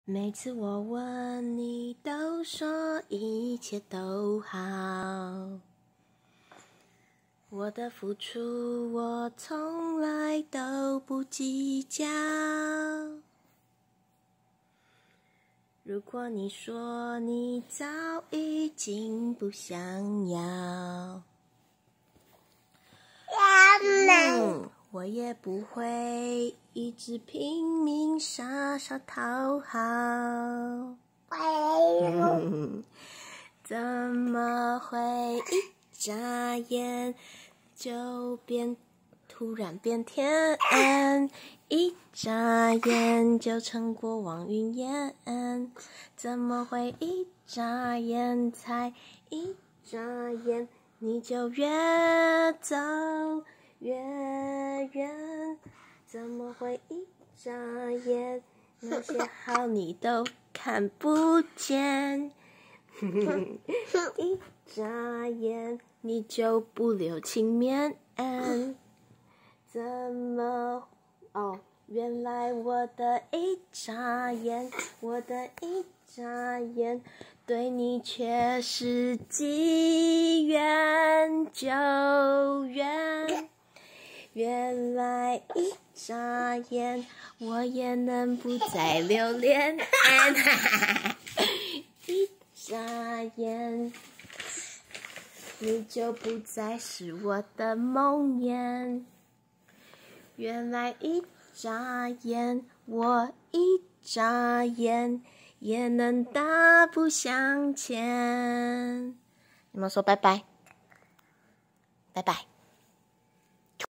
每次我问你，都说一切都好。我的付出，我从来都不计较。如果你说你早已经不想要，我也不会一直拼命傻傻讨好。怎么会一眨眼就突然变天恩？一眨眼就成过往云烟，怎么会一眨眼才一眨眼你就越走越远？怎么会一眨眼那些好你都看不见？一眨眼你就不留情面，怎么原来我的一眨眼对你却是几远就远。原来一眨眼我也能不再留恋。一眨眼你就不再是我的梦魇。原来一眨眼我一眨眼也能大步向前。你们说拜拜，拜拜。